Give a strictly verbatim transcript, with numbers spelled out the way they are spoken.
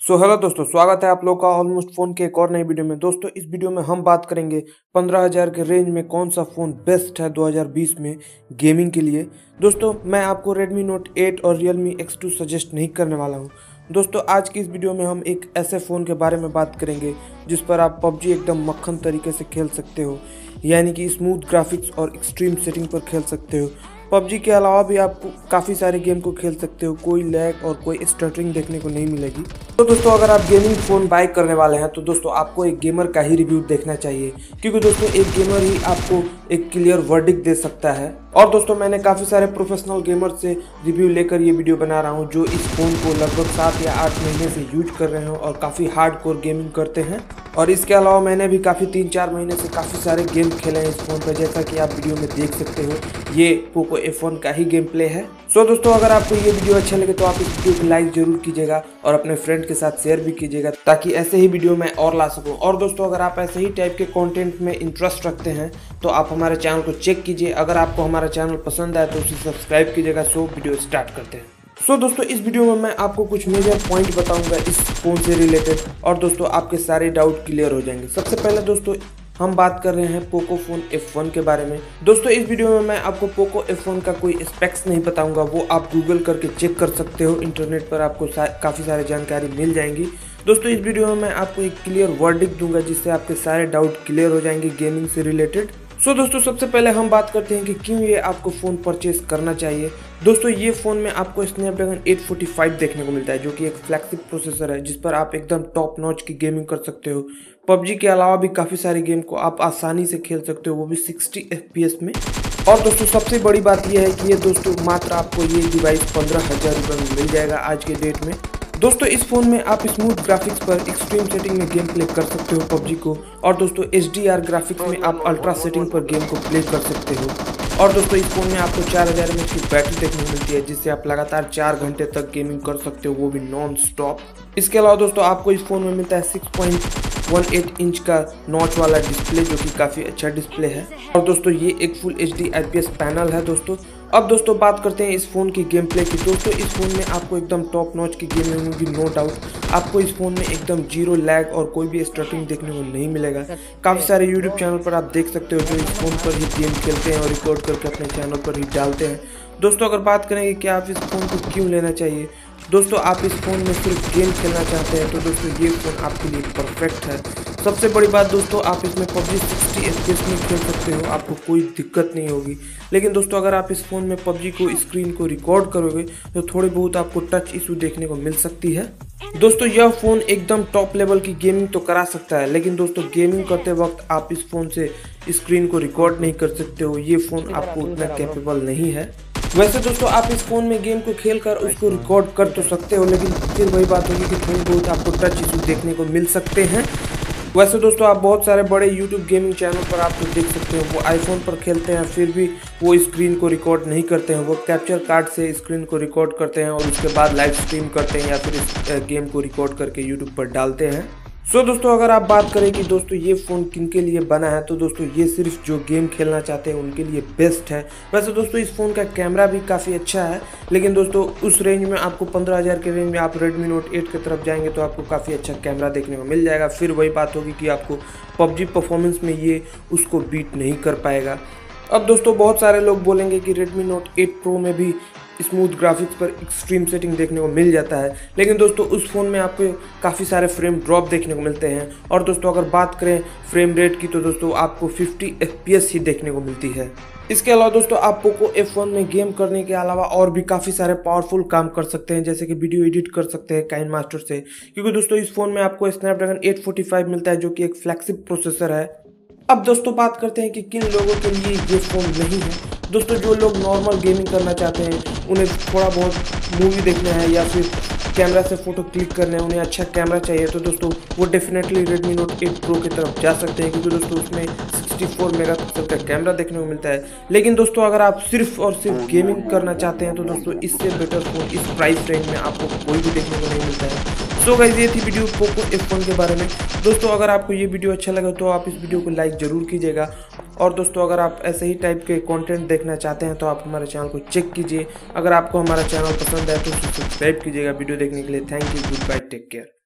So hello दोस्तों, स्वागत है आप लोग का ऑलमोस्ट फ़ोन के एक और नई वीडियो में। दोस्तों इस वीडियो में हम बात करेंगे पंद्रह हज़ार के रेंज में कौन सा फ़ोन बेस्ट है दो हज़ार बीस में गेमिंग के लिए। दोस्तों मैं आपको Redmi Note एट और Realme एक्स टू सजेस्ट नहीं करने वाला हूं। दोस्तों आज की इस वीडियो में हम एक ऐसे फ़ोन के बारे में बात करेंगे जिस पर आप पबजी एकदम मक्खन तरीके से खेल सकते हो, यानी कि स्मूथ ग्राफिक्स और एक्सट्रीम सेटिंग पर खेल सकते हो। पबजी के अलावा भी आप काफ़ी सारे गेम को खेल सकते हो, कोई लैग और कोई स्टटरिंग देखने को नहीं मिलेगी। तो दोस्तों अगर आप गेमिंग फ़ोन बाय करने वाले हैं तो दोस्तों आपको एक गेमर का ही रिव्यू देखना चाहिए, क्योंकि दोस्तों एक गेमर ही आपको एक क्लियर वर्डिक्ट दे सकता है। और दोस्तों मैंने काफ़ी सारे प्रोफेशनल गेमर से रिव्यू लेकर ये वीडियो बना रहा हूँ, जो इस फ़ोन को लगभग सात या आठ महीने से यूज कर रहे हैं और काफ़ी हार्ड कोर गेमिंग करते हैं। और इसके अलावा मैंने भी काफ़ी तीन चार महीने से काफ़ी सारे गेम खेले हैं इस फ़ोन पर, जैसा कि आप वीडियो में देख सकते हो। ये पोको एफ वन का ही गेम प्ले है। सो दोस्तों अगर आपको ये वीडियो अच्छा लगे तो आप इस वीडियो को लाइक जरूर कीजिएगा और अपने फ्रेंड के साथ शेयर भी कीजिएगा, ताकि ऐसे ही वीडियो मैं और ला सकूं। और दोस्तों अगर आप ऐसे ही टाइप के कंटेंट में इंटरेस्ट रखते हैं तो आप हमारे चैनल को चेक कीजिए। अगर आपको हमारा चैनल पसंद आए तो उसे सब्सक्राइब कीजिएगा। सो वीडियो स्टार्ट करते हैं। सो so, दोस्तों इस वीडियो में मैं आपको कुछ मेजर पॉइंट बताऊंगा इस फ़ोन से रिलेटेड, और दोस्तों आपके सारे डाउट क्लियर हो जाएंगे। सबसे पहले दोस्तों हम बात कर रहे हैं पोको फोन एफ वन के बारे में। दोस्तों इस वीडियो में मैं आपको पोको एफ वन का कोई स्पेक्स नहीं बताऊंगा, वो आप गूगल करके चेक कर सकते हो। इंटरनेट पर आपको सा, काफ़ी सारी जानकारी मिल जाएंगी। दोस्तों इस वीडियो में मैं आपको एक क्लियर वर्डिक्ट दूंगा, जिससे आपके सारे डाउट क्लियर हो जाएंगे गेमिंग से रिलेटेड। सो so, दोस्तों सबसे पहले हम बात करते हैं कि क्यों ये आपको फ़ोन परचेज करना चाहिए। दोस्तों ये फ़ोन में आपको स्नैपड्रैगन एट फोर्टी फाइव देखने को मिलता है, जो कि एक फ्लैगशिप प्रोसेसर है, जिस पर आप एकदम टॉप नॉच की गेमिंग कर सकते हो। पबजी के अलावा भी काफ़ी सारे गेम को आप आसानी से खेल सकते हो, वो भी सिक्सटी एफ पी एस में। और दोस्तों सबसे बड़ी बात यह है कि ये दोस्तों मात्र आपको ये डिवाइस पंद्रह हज़ार रुपये में मिल जाएगा आज के डेट में। दोस्तों इस फ़ोन में आप स्मूथ ग्राफिक्स पर एक्सट्रीम सेटिंग में गेम प्ले कर सकते हो पबजी को, और दोस्तों एच डी आर ग्राफिक्स में आप अल्ट्रा सेटिंग पर गेम को प्ले कर सकते हो। और दोस्तों इस फ़ोन में आपको चार हज़ार एम एच की बैटरी देखने को मिलती है, जिससे आप लगातार चार घंटे तक गेमिंग कर सकते हो, वो भी नॉन स्टॉप। इसके अलावा दोस्तों आपको इस फ़ोन में मिलता है six point one eight inch का नॉच वाला डिस्प्ले, जो कि काफ़ी अच्छा डिस्प्ले है। और दोस्तों ये एक full H D I P S panel है दोस्तों। अब दोस्तों बात करते हैं इस फ़ोन की गेम प्ले की। दोस्तों इस फ़ोन में आपको एकदम टॉप नॉच की गेम होगी, नो डाउट। आपको इस फ़ोन में एकदम जीरो लैग और कोई भी स्टटरिंग देखने को नहीं मिलेगा। काफ़ी सारे यूट्यूब चैनल पर आप देख सकते हो जो इस फ़ोन पर ही गेम खेलते हैं और रिकॉर्ड करके अपने चैनल पर ही डालते हैं। दोस्तों अगर बात करेंगे कि आप इस फ़ोन को क्यों लेना चाहिए, दोस्तों आप इस फ़ोन में सिर्फ गेम खेलना चाहते हैं तो दोस्तों ये फ़ोन आपके लिए परफेक्ट है। सबसे बड़ी बात दोस्तों, आप इसमें PUBG sixty F P S में खेल सकते हो, आपको कोई दिक्कत नहीं होगी। लेकिन दोस्तों अगर आप इस फ़ोन में पबजी को स्क्रीन को रिकॉर्ड करोगे तो थोड़ी बहुत आपको टच इशू देखने को मिल सकती है। दोस्तों यह फ़ोन एकदम टॉप लेवल की गेमिंग तो करा सकता है, लेकिन दोस्तों गेमिंग करते वक्त आप इस फ़ोन से स्क्रीन को रिकॉर्ड नहीं कर सकते हो। ये फ़ोन आपको उतना कैपेबल नहीं है। वैसे दोस्तों आप इस फ़ोन में गेम को खेल कर उसको रिकॉर्ड कर तो सकते हो, लेकिन फिर वही बात होगी कि थोड़ी बहुत आपको टच इशू देखने को मिल सकते हैं। वैसे दोस्तों आप बहुत सारे बड़े यूट्यूब गेमिंग चैनल पर आप तो देख सकते हो, वो आईफोन पर खेलते हैं, फिर भी वो स्क्रीन को रिकॉर्ड नहीं करते हैं। वो कैप्चर कार्ड से स्क्रीन को रिकॉर्ड करते हैं और उसके बाद लाइव स्ट्रीम करते हैं, या फिर इस गेम को रिकॉर्ड करके यूट्यूब पर डालते हैं। सो so, दोस्तों अगर आप बात करें कि दोस्तों ये फ़ोन किन के लिए बना है, तो दोस्तों ये सिर्फ जो गेम खेलना चाहते हैं उनके लिए बेस्ट है। वैसे दोस्तों इस फ़ोन का कैमरा भी काफ़ी अच्छा है, लेकिन दोस्तों उस रेंज में आपको पंद्रह हज़ार के रेंज में आप Redmi Note एट की तरफ जाएंगे तो आपको काफ़ी अच्छा कैमरा देखने को मिल जाएगा। फिर वही बात होगी कि आपको पबजी परफॉर्मेंस में ये उसको बीट नहीं कर पाएगा। अब दोस्तों बहुत सारे लोग बोलेंगे कि Redmi Note एट Pro में भी स्मूथ ग्राफिक्स पर एक्सट्रीम सेटिंग देखने को मिल जाता है, लेकिन दोस्तों उस फ़ोन में आपको काफ़ी सारे फ्रेम ड्रॉप देखने को मिलते हैं। और दोस्तों अगर बात करें फ्रेम रेट की तो दोस्तों आपको फिफ्टी एफ पी एस ही देखने को मिलती है। इसके अलावा दोस्तों आप पोको एफ वन में गेम करने के अलावा और भी काफ़ी सारे पावरफुल काम कर सकते हैं, जैसे कि वीडियो एडिट कर सकते हैं काइन मास्टर से, क्योंकि दोस्तों इस फ़ोन में आपको स्नैपड्रैगन एट फोर्टी फाइव मिलता है, जो कि एक फ्लैगशिप प्रोसेसर है। अब दोस्तों बात करते हैं कि किन लोगों के लिए ये फ़ोन नहीं है। दोस्तों जो लोग नॉर्मल गेमिंग करना चाहते हैं, उन्हें थोड़ा बहुत मूवी देखना है या फिर कैमरा से फ़ोटो क्लिक करना है, उन्हें अच्छा कैमरा चाहिए, तो दोस्तों वो definitely Redmi Note eight Pro की तरफ जा सकते हैं, क्योंकि दोस्तों उसमें सिक्सटी फोर मेगापिक्सल का कैमरा देखने को मिलता है। लेकिन दोस्तों अगर आप सिर्फ और सिर्फ गेमिंग करना चाहते हैं तो दोस्तों इससे बेटर फ़ोन इस प्राइस रेंज में आपको कोई भी देखने को नहीं मिलता है। सो गाइस ये थी वीडियो पोको एफ वन के बारे में। दोस्तों अगर आपको ये वीडियो अच्छा लगा तो आप इस वीडियो को लाइक ज़रूर कीजिएगा, और दोस्तों अगर आप ऐसे ही टाइप के कंटेंट देखना चाहते हैं तो आप हमारे चैनल को चेक कीजिए। अगर आपको हमारा चैनल पसंद है तो सब्सक्राइब कीजिएगा वीडियो देखने के लिए। Thank you, goodbye, take care.